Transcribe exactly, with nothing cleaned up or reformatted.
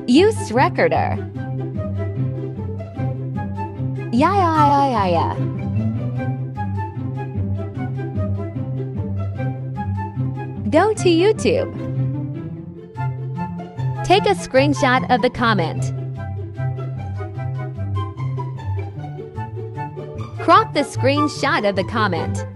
Use recorder. Yeah, yeah, yeah, yeah, yeah. Go to YouTube. Take a screenshot of the comment. Crop the screenshot of the comment.